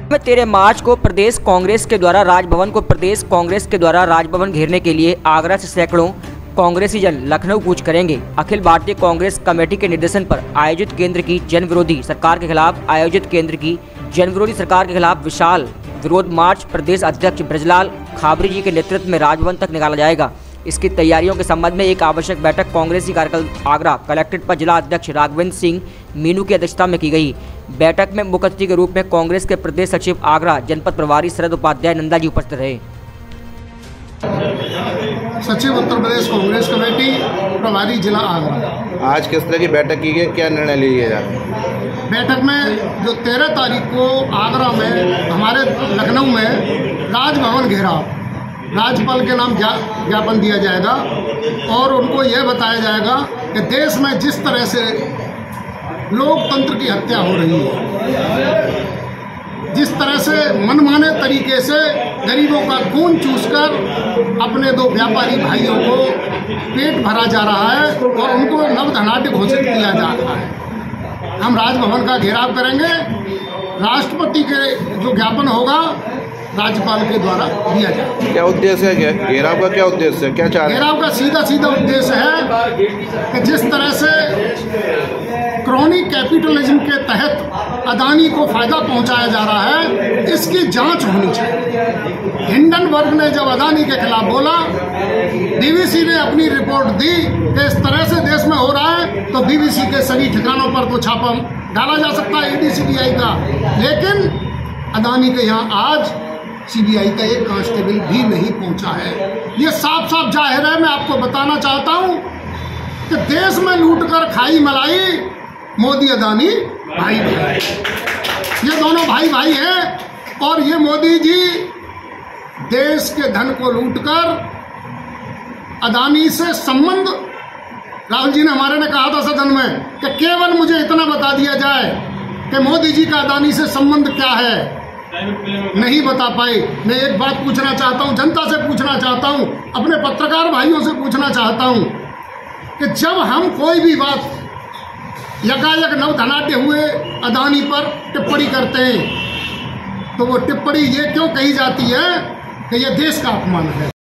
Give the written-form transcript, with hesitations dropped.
13 मार्च को प्रदेश कांग्रेस के द्वारा राजभवन घेरने के लिए आगरा से सैकड़ों कांग्रेसी जन लखनऊ कूच करेंगे। अखिल भारतीय कांग्रेस कमेटी के निर्देशन पर आयोजित केंद्र की जनविरोधी सरकार के खिलाफ विशाल विरोध मार्च प्रदेश अध्यक्ष ब्रजलाल खाबरी जी के नेतृत्व में राजभवन तक निकाला जाएगा। इसकी तैयारियों के संबंध में एक आवश्यक बैठक कांग्रेसी कार्यकर्ता आगरा कलेक्ट्रेट पर जिला अध्यक्ष राघवेंद्र सिंह मीनू की अध्यक्षता में की गई। बैठक में मुख्य अतिथि के रूप में कांग्रेस के प्रदेश सचिव आगरा जनपद प्रभारी शरद उपाध्याय नंदा जी उपस्थित रहे। सचिव उत्तर प्रदेश कांग्रेस कमेटी प्रभारी जिला आगरा। आज किस तरह की बैठक की गई, क्या निर्णय लिए जा रहे हैं? बैठक में जो 13 तारीख को आगरा में हमारे लखनऊ में राजभवन घेराव, राज्यपाल के नाम ज्ञापन दिया जाएगा और उनको यह बताया जाएगा कि देश में जिस तरह से लोकतंत्र की हत्या हो रही है, जिस तरह से मनमाने तरीके से गरीबों का खून चूसकर अपने दो व्यापारी भाइयों को पेट भरा जा रहा है और उनको नवधनाट्य घोषित किया जा रहा है। हम राजभवन का घेराव करेंगे। राष्ट्रपति के जो ज्ञापन होगा राज्यपाल के द्वारा दिया जाए। क्या उद्देश्य है? घेराव का क्या उद्देश्य है? क्या चाह रहे हैं? घेराव का सीधा उद्देश्य है कि जिस तरह से क्रॉनिक कैपिटलिज्म के तहत अदानी को फायदा पहुंचाया जा रहा है, इसकी जांच होनी चाहिए। हिंडनबर्ग ने जब अदानी के खिलाफ बोला, बीबीसी ने अपनी रिपोर्ट दी कि इस तरह से देश में हो रहा है, तो बीबीसी के सभी ठिकानों पर तो छापा डाला जा सकता है ईडी सीबीआई का, लेकिन अदानी के यहाँ आज सीबीआई का एक कांस्टेबल भी नहीं पहुंचा है। ये साफ जाहिर है। मैं आपको बताना चाहता हूं कि देश में लूटकर खाई मलाई मोदी अदानी भाई, ये दोनों भाई हैं और ये मोदी जी देश के धन को लूटकर अदानी से संबंध, राहुल जी ने हमारे ने कहा था सदन में कि केवल मुझे इतना बता दिया जाए कि मोदी जी का अदानी से संबंध क्या है, नहीं बता पाए। मैं एक बात पूछना चाहता हूं, जनता से पूछना चाहता हूं, अपने पत्रकार भाइयों से पूछना चाहता हूं कि जब हम कोई भी बात यकायक नवधनाट्य हुए अदानी पर टिप्पणी करते हैं, तो वो टिप्पणी ये क्यों कही जाती है कि यह देश का अपमान है।